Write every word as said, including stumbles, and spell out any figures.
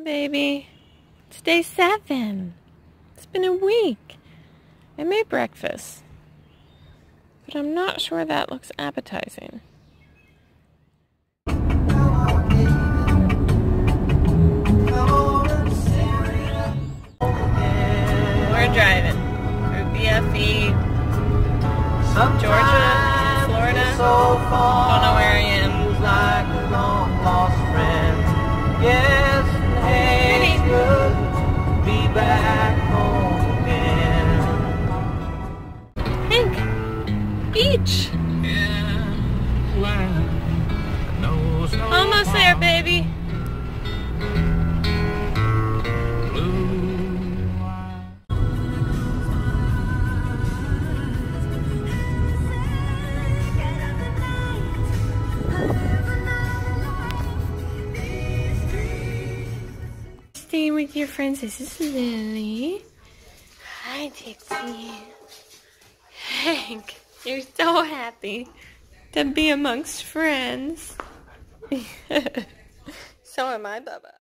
Baby. It's day seven. It's been a week. I made breakfast, but I'm not sure that looks appetizing. We're driving through B F E, Georgia, Florida. Don't know where I am. Like a long lost friend. Yes, hey, it's good to be back home again. Hank, beach. Yeah, well, no snow Almost there, baby. Staying with your friends. This is Lily. Hi, Dixie. Hank, you're so happy to be amongst friends. So am I, Bubba.